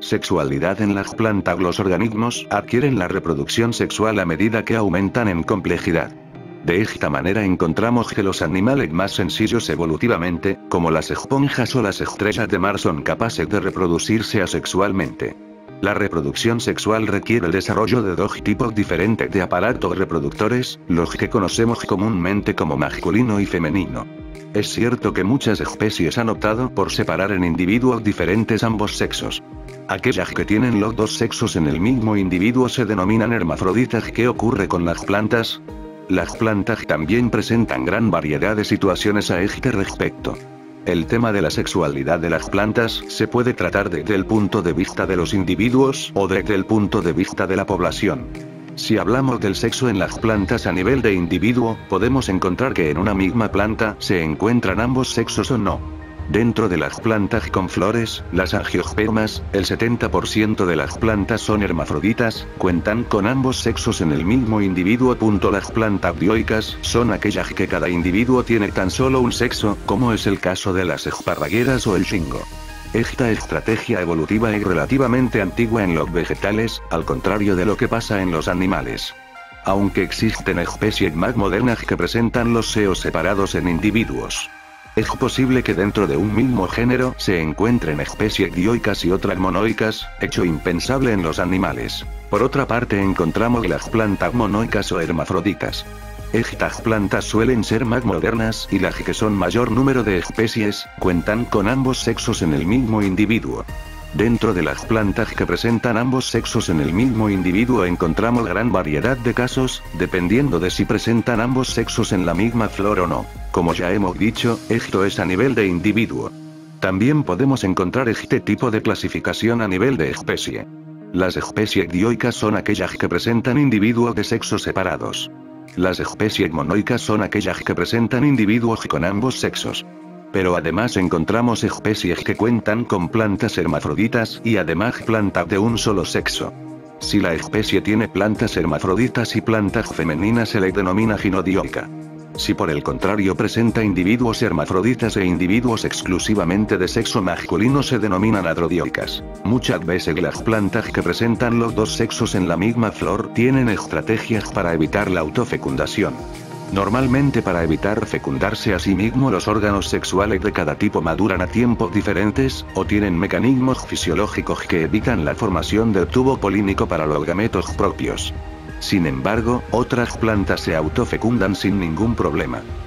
Sexualidad en las plantas. Los organismos adquieren la reproducción sexual a medida que aumentan en complejidad. De esta manera encontramos que los animales más sencillos evolutivamente, como las esponjas o las estrellas de mar, son capaces de reproducirse asexualmente. La reproducción sexual requiere el desarrollo de dos tipos diferentes de aparatos reproductores, los que conocemos comúnmente como masculino y femenino. Es cierto que muchas especies han optado por separar en individuos diferentes ambos sexos. Aquellas que tienen los dos sexos en el mismo individuo se denominan hermafroditas. ¿Qué ocurre con las plantas? Las plantas también presentan gran variedad de situaciones a este respecto. El tema de la sexualidad de las plantas se puede tratar desde el punto de vista de los individuos o desde el punto de vista de la población. Si hablamos del sexo en las plantas a nivel de individuo, podemos encontrar que en una misma planta se encuentran ambos sexos o no. Dentro de las plantas con flores, las angiospermas, el 70% de las plantas son hermafroditas, cuentan con ambos sexos en el mismo individuo. Las plantas dioicas son aquellas que cada individuo tiene tan solo un sexo, como es el caso de las esparragueras o el shingo. Esta estrategia evolutiva es relativamente antigua en los vegetales, al contrario de lo que pasa en los animales. Aunque existen especies más modernas que presentan los seos separados en individuos. Es posible que dentro de un mismo género se encuentren especies dioicas y otras monoicas, hecho impensable en los animales. Por otra parte encontramos las plantas monoicas o hermafroditas. Estas plantas suelen ser más modernas y las que son mayor número de especies, cuentan con ambos sexos en el mismo individuo. Dentro de las plantas que presentan ambos sexos en el mismo individuo encontramos gran variedad de casos, dependiendo de si presentan ambos sexos en la misma flor o no. Como ya hemos dicho, esto es a nivel de individuo. También podemos encontrar este tipo de clasificación a nivel de especie. Las especies dioicas son aquellas que presentan individuos de sexos separados. Las especies monoicas son aquellas que presentan individuos con ambos sexos. Pero además encontramos especies que cuentan con plantas hermafroditas y además plantas de un solo sexo. Si la especie tiene plantas hermafroditas y plantas femeninas se le denomina ginodioica. Si por el contrario presenta individuos hermafroditas e individuos exclusivamente de sexo masculino se denominan androdioicas. Muchas veces las plantas que presentan los dos sexos en la misma flor tienen estrategias para evitar la autofecundación. Normalmente para evitar fecundarse a sí mismo los órganos sexuales de cada tipo maduran a tiempos diferentes, o tienen mecanismos fisiológicos que evitan la formación del tubo polínico para los gametos propios. Sin embargo, otras plantas se autofecundan sin ningún problema.